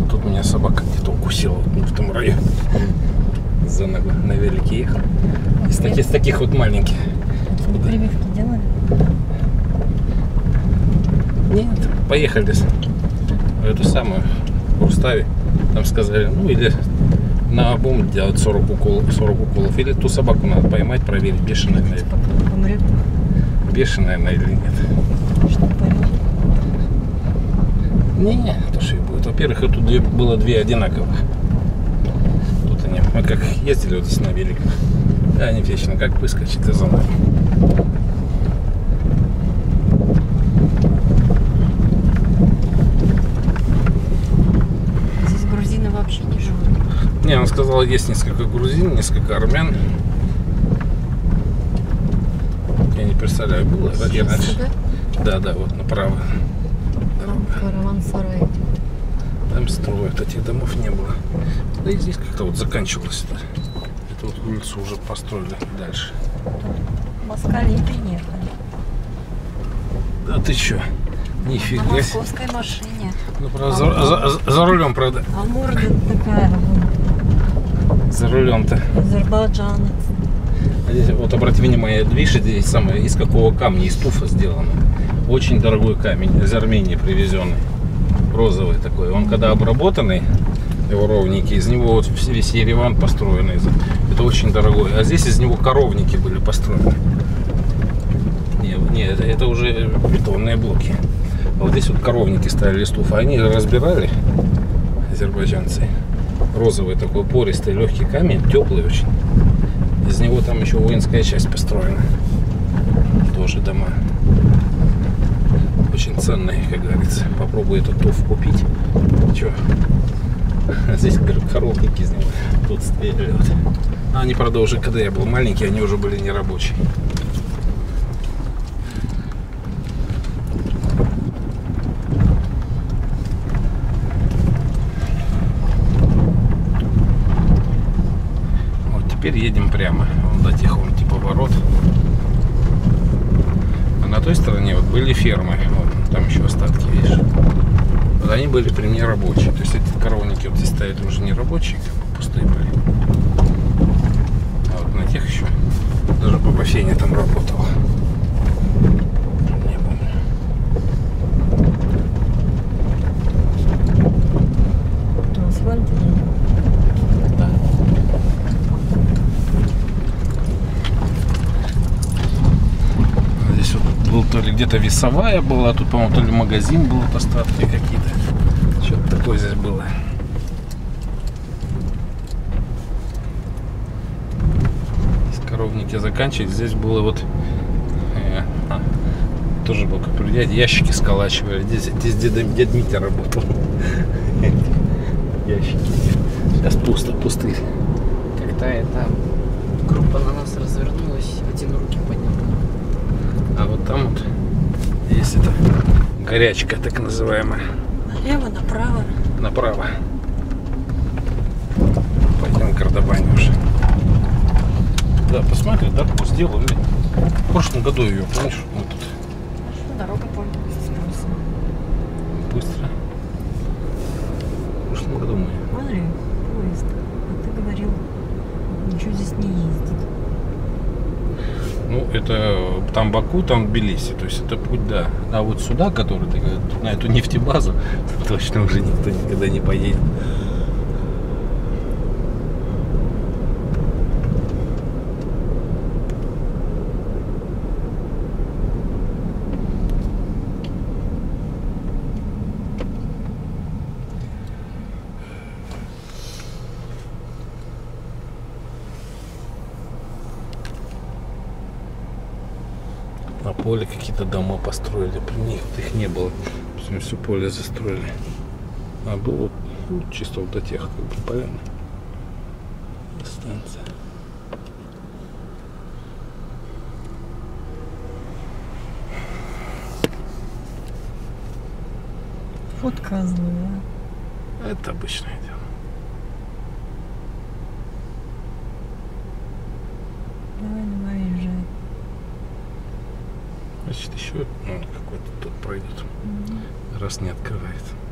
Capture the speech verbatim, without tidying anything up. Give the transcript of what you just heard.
Тут меня собака где-то укусила вот в том районе. За ногу на велике ехал. Из таких, из таких вот маленьких. Тебе прививки делали? Нет, поехали в эту самую в Руставе. Там сказали, ну или на обум делать сорок уколов, сорок уколов. Или ту собаку надо поймать, проверить, бешеная она, Помрет. бешеная она или нет. Что порежет? Не, то что и будет. Во-первых, тут две, было две одинаковых. Тут они, мы как ездили вот здесь на великах. Да, они вечно как выскочит из-за нами. Здесь грузины вообще не живут. Не, он сказал, есть несколько грузин, несколько армян. Я не представляю, было где раньше. Сюда? Да, да, вот направо. Караван-сарай. Там строят, этих домов не было. Да и здесь как-то вот заканчивалось это. Эту вот улицу уже построили дальше. Москали приехали. Да ты чё? Нифига. На московской машине. Ну, правда, за, за, за, за рулем, правда. А морда такая вот. За рулем-то. Азербайджанец. А здесь, вот обрати внимание, видишь, здесь самое, из какого камня, из туфа сделано. Очень дорогой камень, из Армении привезенный. Розовый такой. Он когда обработанный, его ровники, из него вот весь Ереван построенный. Это очень дорогой. А здесь из него коровники были построены. Не, не это, это уже бетонные блоки. А вот здесь вот коровники ставили из туфа. Они разбирали, азербайджанцы. Розовый такой пористый, легкий камень, теплый очень. Из него там еще воинская часть построена. Тоже дома. Очень ценные, как говорится. Попробуй этот туф купить. Че? Здесь, говорю, коровники из него тут стояли. Вот. А они, правда, уже, когда я был маленький, они уже были нерабочие. Вот теперь едем прямо. Вон до тех вон типа ворот. А на той стороне вот были фермы. Вот, там еще остатки, видишь. Вот они были при мне рабочие. То есть эти коровники вот здесь стояли уже не рабочие, как бы пустые были. А вот на тех еще даже баба Феня там работала. Не помню. Асфальт. Да. Здесь вот был то ли где-то весовая была, тут, по-моему, то ли магазин был, вот остатки какие-то. Что-то такое здесь было. Здесь коровники заканчивались. Здесь было вот э, а, тоже был как предприятие, ящики сколачивали. Здесь, здесь дед, дед Митя работал. Ящики. Сейчас пусто, пустые. Когда эта группа на нас развернулась, один руки поднял. А вот там вот есть эта горячка, так называемая. Налево, направо. Направо. Пойдем к Гордобане уже. Да, посмотри, дорогу сделали. В прошлом году ее, помнишь, мы тут Что, дорога пользуется спросом. быстро. В прошлом году мы. Смотри, поезд. А ты говорил, ничего здесь не ездит. Ну, это там Баку, там Тбилиси. То есть это путь, да. А вот сюда, который ты говоришь, на эту нефтебазу, точно уже никто никогда не поедет. На поле какие-то дома построили. При них вот их не было. Все, все поле застроили. А было вот, ну, чисто вот до тех, как бы, поляны. Станция. Фотка злая. Это обычное дело. Давай, давай, езжай. Значит, еще ну, какой-то тут пройдет. Угу. Раз не открывается.